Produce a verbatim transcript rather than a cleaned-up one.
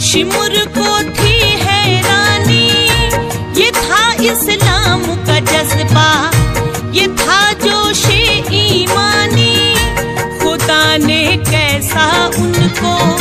शिमुर को थी हैरानी, ये था इस्लाम का जज्बा, ये था जोशे ईमानी। खुदा ने कैसा उनको